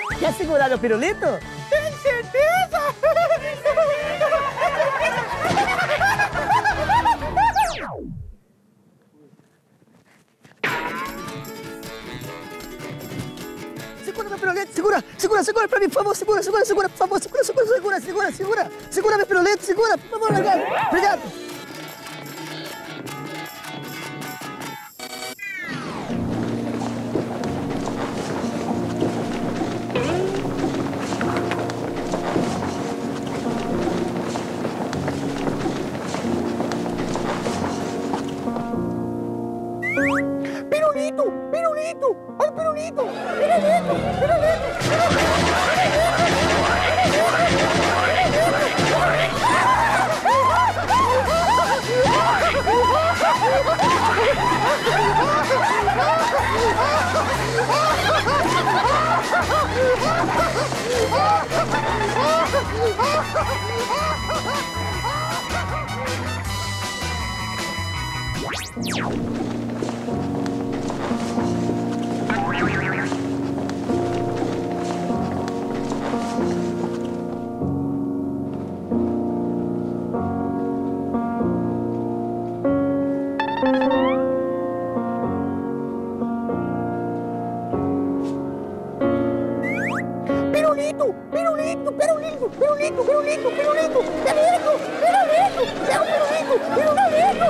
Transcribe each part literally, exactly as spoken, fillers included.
Quer segurar meu pirulito? Tem certeza? Segura meu pirulito, segura, segura, segura pra mim, por favor, segura, segura, segura, por favor, segura, segura, segura, segura, segura, segura meu pirulito, segura, por favor, obrigado, obrigado. Pirulito, pirulito, olha o pirulito, pirulito, pirulito, Pirulito, pirulito, pirulito, pirulito, pirulito, pirulito, pirulito, pirulito, pega o pirulito, pirulito,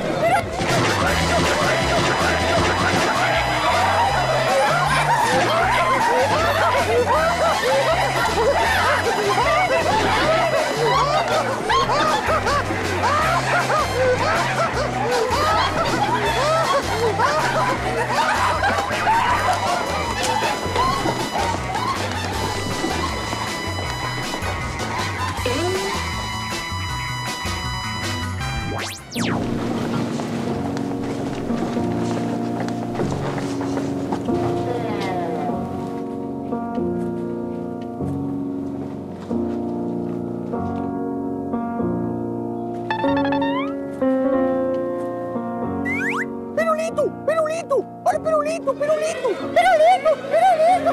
Pirulito, pirulito, olha o pirulito, pirulito, pirulito, pirulito,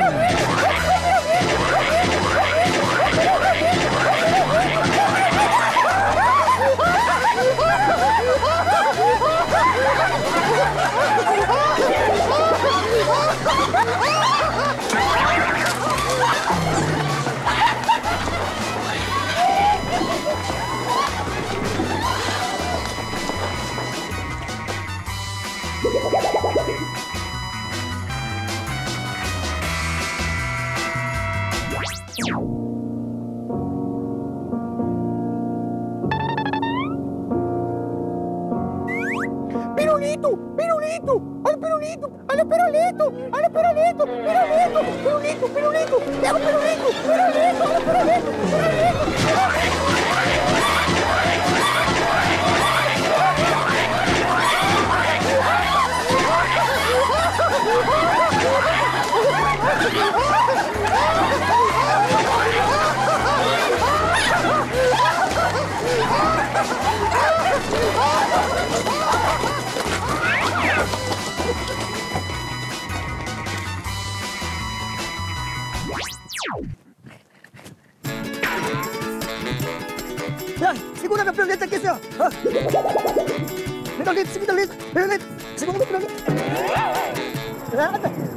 Pirulito, pirulito, olha o pirulito, olha o pirulito, olha o pirulito, pirulito, pirulito, pirulito, pega o pirulito, pirulito, olha o pirulito, pirulito, Ah, segura meu pirulito aqui, senhor. Ah. Pirulito, segura pirulito, pirulito, segura meu pirulito. Nada.